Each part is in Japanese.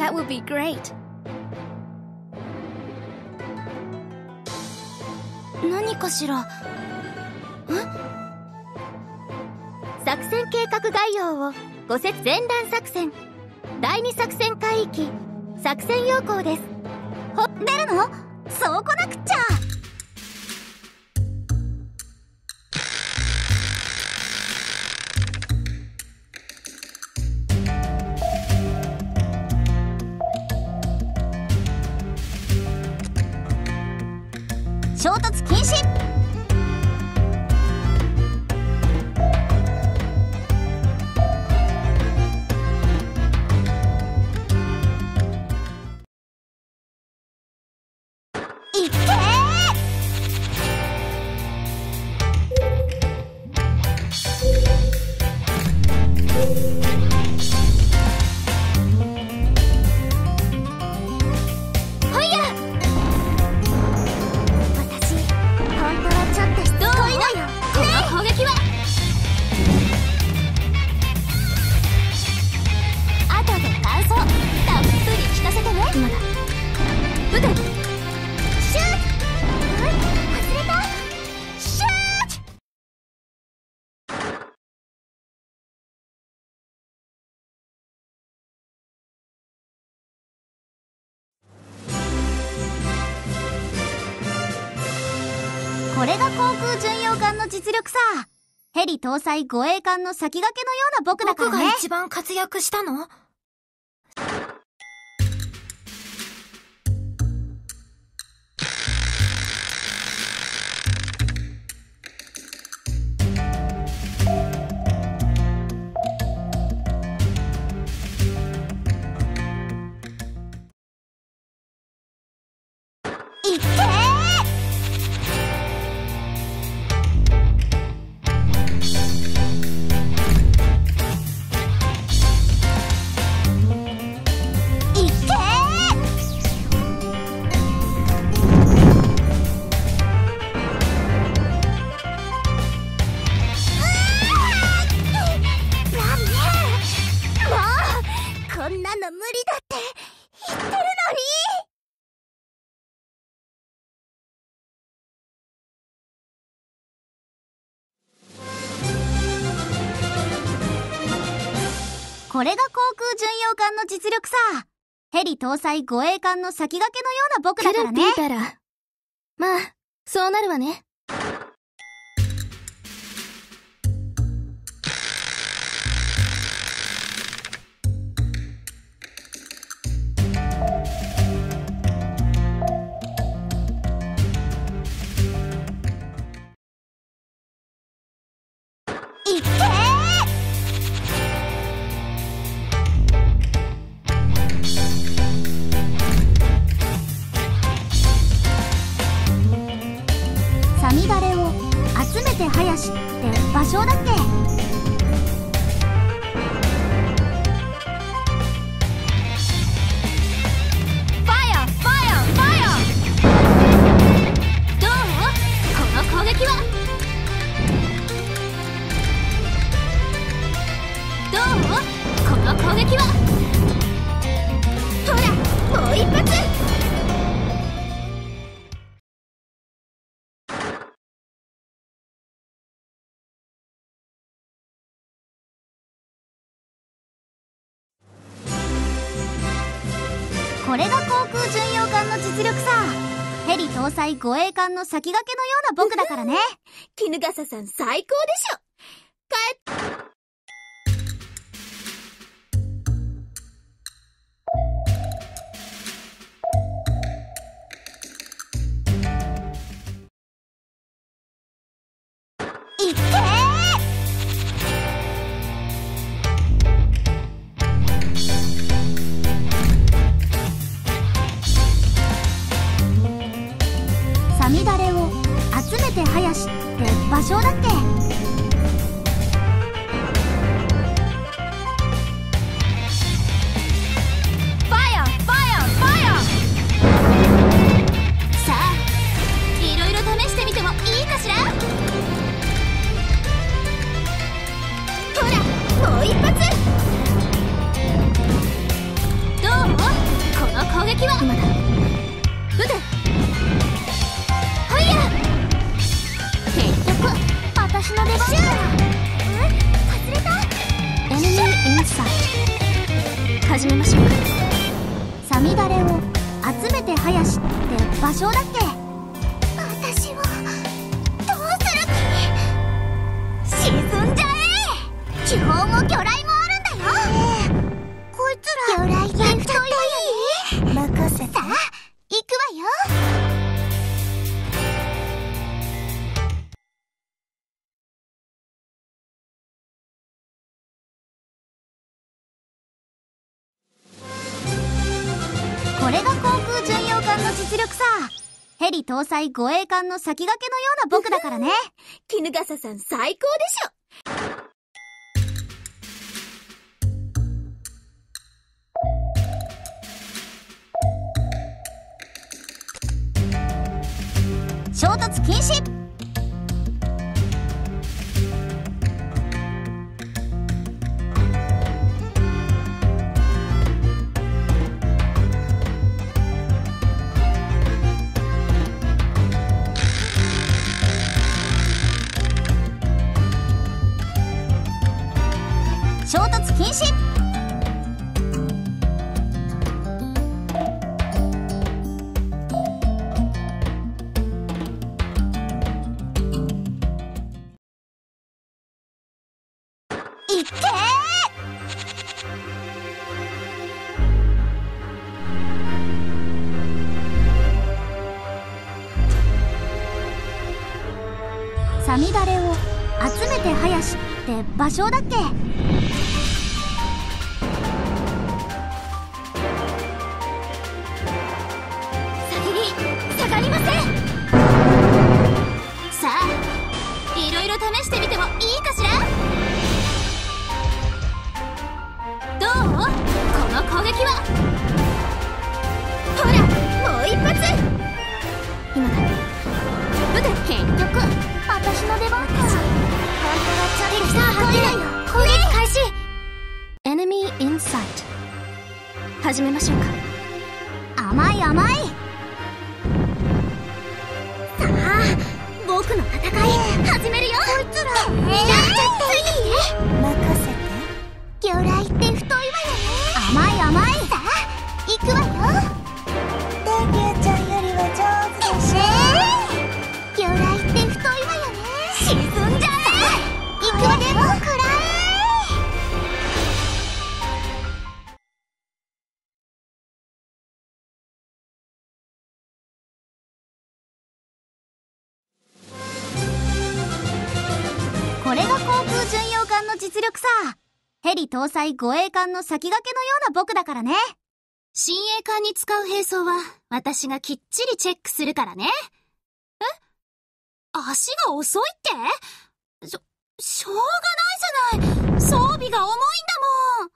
That would be great. 何かしら。 作戦計画概要をご説前段作戦第2作戦海域作戦要項です。 出るの？そうこなくっちゃ。衝突禁止。いってー。ほいや。私本当はちょっとしつこいのよ。 この攻撃は後で感想たっぷり聞かせてね。 まだ撃て。 シュート。忘れた。シュート。これが航空巡洋艦の実力さ。ヘリ搭載護衛艦の先駆けのような僕だからね。 僕が一番活躍したの？ いってー。いってー。なんで。もうこんなの無理だって言ってるのに。これが航空巡洋艦の実力さ。ヘリ搭載護衛艦の先駆けのような僕だからね。 来るって言ったら、まあそうなるわね。 いってー。サミダレを集めて林って場所だっけ。 ファイヤーファイヤーファイヤー。どう？この攻撃はどう？この攻撃はほらもう一発。 これが航空巡洋艦の実力さ。ヘリ搭載護衛艦の先駆けのような僕だからね。 衣笠さん最高でしょ。 いってー。サミダレを集めて林って場所だっけ。 ファイヤーファイヤーファイヤー。さあいろいろ試してみてもいいかしら。ほらもう一発。どう？ 始めましょうか。 さみだれを集めて林って場所だっけ？ 私をどうする気？沈んじゃえ！気泡も魚雷もあるんだよ。こいつら魚雷って太いわよね。任せて。さあ行くわよ。 これが航空巡洋艦の実力さ。ヘリ搭載護衛艦の先駆けのような僕だからね。 衣笠さん最高でしょ。 衝突禁止。衝突禁止。いっけー。さみだれを集めて林って場所だっけ？ 下がりません。さあいろいろ試してみてもいいかしら。どう？この攻撃は。ほらもう一発。今だ。結局私の出番か。本当はちょっとした攻撃開始。 Enemy in sight。始めましょうか。 甘い甘い。 さあ僕の戦い始めるよ。こいつらやっちゃっていい？任せて。魚雷って太いわよね。 甘い甘い。 さあ行くわよ。デビューちゃんよりは上手でしょ。魚雷って太いわよね。沈んじゃえ。行くわよ。くらえ。 これが航空巡洋艦の実力さ。ヘリ搭載護衛艦の先駆けのような僕だからね。 親衛艦に使う兵装は私がきっちりチェックするからね。足が遅いって？しょうがないじゃない。装備が重いんだもん。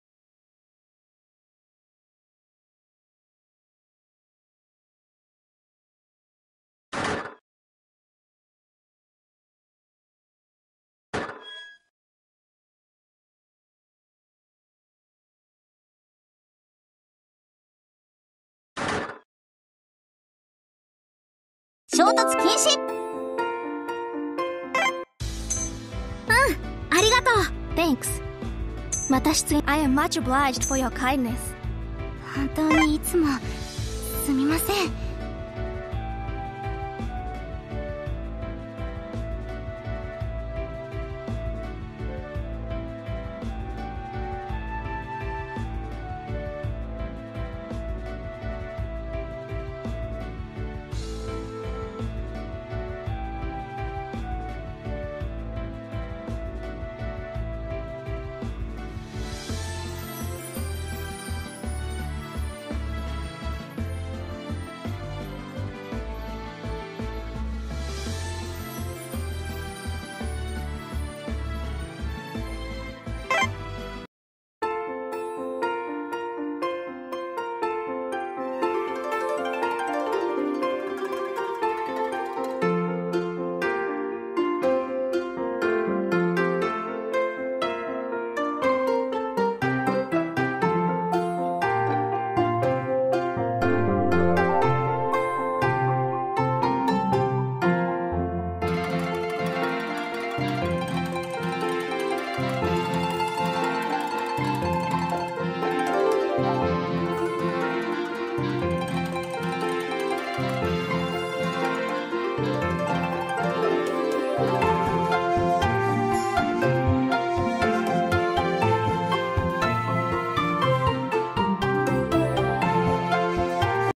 衝突禁止。 ありがとう。Thanks。また出演。I am much obliged for your kindness。 本当にいつもすみません。